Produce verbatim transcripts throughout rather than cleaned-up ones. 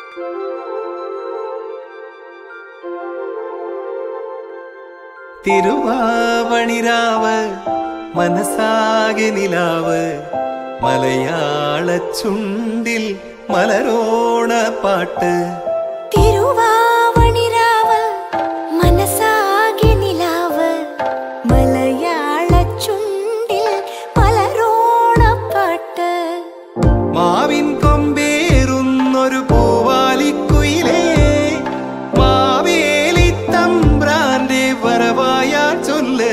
തിരുവാവണിരാവ് മനസാകെ നിലാവ് മലയാള ചുണ്ടിൽ മലരോണ പാട്ട്. തിരുവാവണിരാവ് മനസാകെ നിലാവ് മലയാള ചുണ്ടിൽ മലരോണ പാട്ട്. മാവിൻ കൊമ്പേറുന്നൊരു പൂവാലിക്കുയിലേ മാവേലി തമ്പ്രാന്റെ വരവായാ ചൊല്ല്.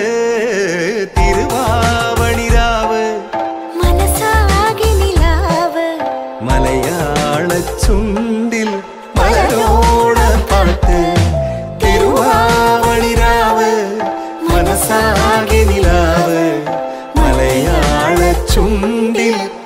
തിരുവാവണിരാവ് മനസാകെ നിലാവ് മലയാള ചുണ്ടിൽ മലരോണ പാട്ട്. തിരുവാവണിരാവ് മനസാകെ നിലാവ് മലയാള ചുണ്ടിൽ